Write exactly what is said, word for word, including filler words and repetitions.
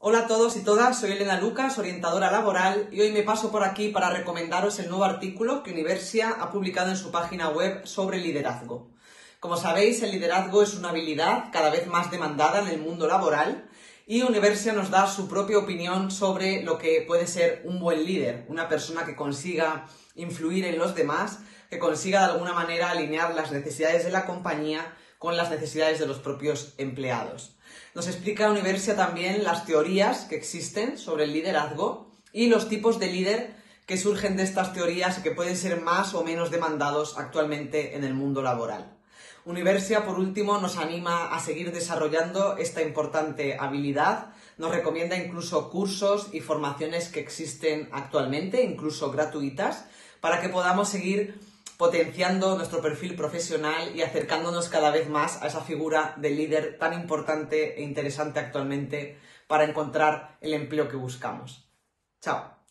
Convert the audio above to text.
Hola a todos y todas, soy Elena Lucas, orientadora laboral, y hoy me paso por aquí para recomendaros el nuevo artículo que Universia ha publicado en su página web sobre liderazgo. Como sabéis, el liderazgo es una habilidad cada vez más demandada en el mundo laboral y Universia nos da su propia opinión sobre lo que puede ser un buen líder, una persona que consiga influir en los demás, que consiga de alguna manera alinear las necesidades de la compañía con las necesidades de los propios empleados. Nos explica Universia también las teorías que existen sobre el liderazgo y los tipos de líder que surgen de estas teorías y que pueden ser más o menos demandados actualmente en el mundo laboral. Universia, por último, nos anima a seguir desarrollando esta importante habilidad, nos recomienda incluso cursos y formaciones que existen actualmente, incluso gratuitas, para que podamos seguir potenciando nuestro perfil profesional y acercándonos cada vez más a esa figura de líder tan importante e interesante actualmente para encontrar el empleo que buscamos. Chao.